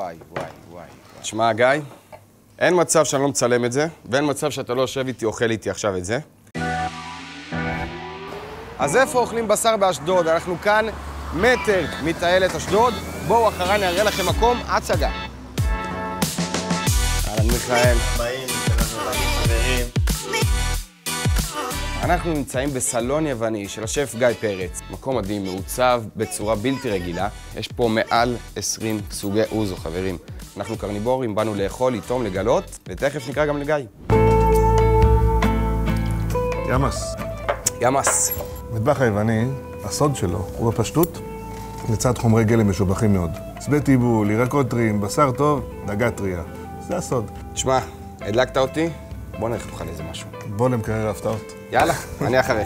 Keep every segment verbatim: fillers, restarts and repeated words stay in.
וואי, וואי, וואי. תשמע, גיא, אין מצב שאני לא מצלם את זה, ואין מצב שאתה לא יושב איתי, אוכל איתי עכשיו את זה. אז איפה אוכלים בשר באשדוד? אנחנו כאן מטר מטיילת אשדוד. בואו אחריי אני אראה לכם מקום, הצגה. אהלן מיכאל. באים, אנחנו רבים חברים. אנחנו נמצאים בסלון יווני של השף גיא פרץ. מקום מדהים, מעוצב בצורה בלתי רגילה. יש פה מעל עשרים סוגי אוזו, חברים. אנחנו קרניבורים, באנו לאכול, לטעום, לגלות, ותכף נקרא גם לגיא. ימס. ימס. מטבח היווני, הסוד שלו הוא בפשטות, לצד חומרי גלם משובחים מאוד. שדה טיבול, ירקות טריים, בשר טוב, דגה טריה. זה הסוד. תשמע, הדלקת אותי? בוא נלך לך לאיזה משהו. בוא למקרר ההפתעות. יאללה, אני אחריך.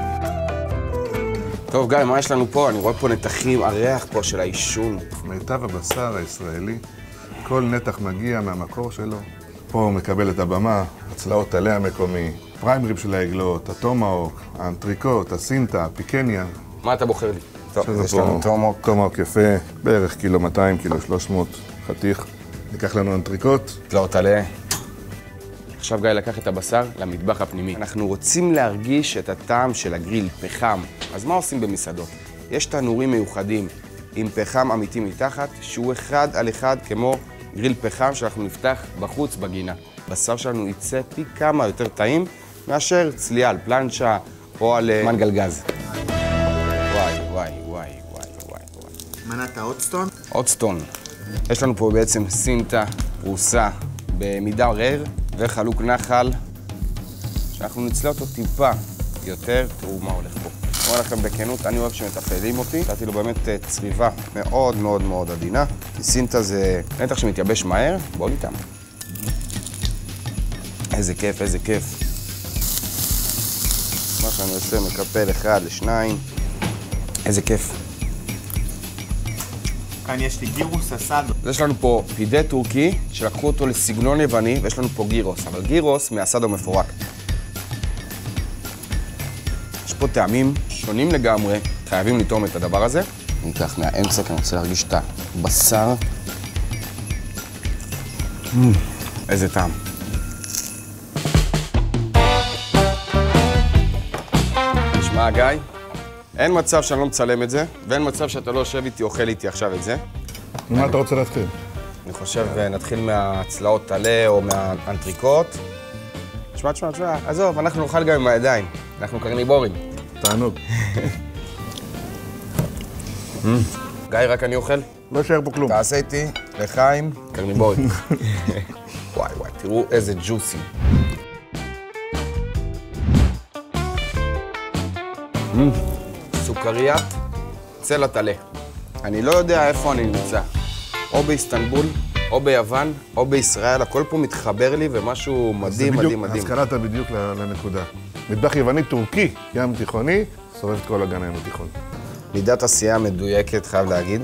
טוב, גיא, מה יש לנו פה? אני רואה פה נתחים, הריח פה של העישון. מיטב הבשר הישראלי, כל נתח מגיע מהמקור שלו. פה הוא מקבל את הבמה, הצלעות עלי המקומי, פריים ריב של העגלות, הטומאוק, האנטריקוט, הסינטה, הפיקניה. מה אתה בוחר לי? טוב, יש יש לנו טומאוק. טומאוק יפה, בערך קילו מאתיים, קילו שלוש מאות, חתיך. ניקח לנו אנטריקוט. צלעות עלי. עכשיו גיא לקח את הבשר למטבח הפנימי. אנחנו רוצים להרגיש את הטעם של הגריל, פחם. אז מה עושים במסעדות? יש תנורים מיוחדים עם פחם אמיתי מתחת, שהוא אחד על אחד כמו גריל פחם שאנחנו נפתח בחוץ בגינה. בשר שלנו יצא פי כמה יותר טעים מאשר צלייה על פלנצ'ה או על מנגל גז. וואי, וואי, וואי, וואי, וואי. מנת האוטסטון? אוטסטון. יש לנו פה בעצם סינטה, פרוסה, במידה רר וחלוק נחל, שאנחנו נצלה אותו טיפה יותר. תראו מה הולך פה. אומר לכם בכנות, אני אוהב שמתפעלים אותי. נתתי לו באמת צריבה מאוד מאוד מאוד עדינה. סינטה זה נתח שמתייבש מהר, בואו איתם. איזה כיף, איזה כיף. מה שאני עושה, מקפל אחד לשניים. איזה כיף. כאן יש לי גירוס אסדו. אז יש לנו פה פידה טורקי, שלקחו אותו לסגנון יווני, ויש לנו פה גירוס, אבל גירוס מהסדו מפורק. יש פה טעמים שונים לגמרי, חייבים לטעום את הדבר הזה. אני אקח מהאמצע, כי אני רוצה להרגיש את הבשר. איזה טעם. תשמע, גיא, אין מצב שאני לא מצלם את זה, ואין מצב שאתה לא יושב איתי, אוכל איתי עכשיו את זה. ממה אתה רוצה להתחיל? אני חושב, נתחיל מהצלעות עלה או מהאנטריקוט. תשמע, תשמע, תשמע, עזוב, אנחנו נאכל גם עם הידיים. אנחנו קרניבורים. תענוג. גיא, רק אני אוכל? לא יישאר פה כלום. תעשה איתי לחיים קרניבורים. וואי, וואי, תראו איזה ג'וסי. סוכריית צלת עלה. אני לא יודע איפה אני נמצא. או באיסטנבול, או ביוון, או בישראל. הכל פה מתחבר לי ומשהו מדהים, מדהים, מדהים. אז קלעת בדיוק לנקודה. מטבח יווני טורקי, ים תיכוני, שורף את כל אגן הים התיכון. מידת עשייה מדויקת, חייב להגיד.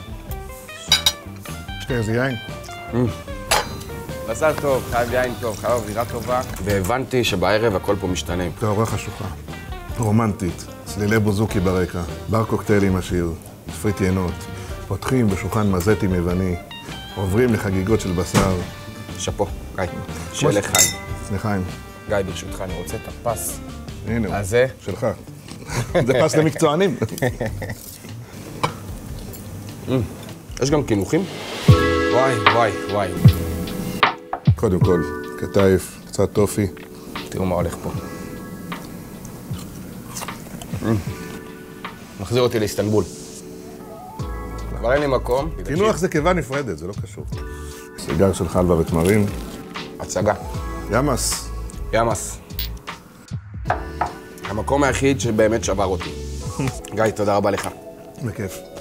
שתי איזה יין. בשר טוב, חייב יין טוב, חייב אווירה טובה. והבנתי שבערב הכל פה משתנה. תאורה חשוכה, רומנטית, צלילי בוזוקי ברקע, בר קוקטיילים עשיר, תפריט יינות, פותחים בשולחן מזטים יווני, עוברים לחגיגות של בשר. שאפו, גיא, שיהיה לחיים. לחיים. גיא, ברשותך, אני רוצה את הפס. הנה, אז זה? שלך. זה פס למקצוענים. יש גם קינוחים? וואי, וואי, וואי. קודם כל, כתייף, קצת טופי. תראו מה הולך פה. מחזיר אותי לאיסטנבול. כבר אין לי מקום. קינוח זה קיבה נפרדת, זה לא קשור. סיגר של חלבה ותמרים. הצגה. ימס. ימס. המקום היחיד שבאמת שבר אותי. גיא, תודה רבה לך. בכיף.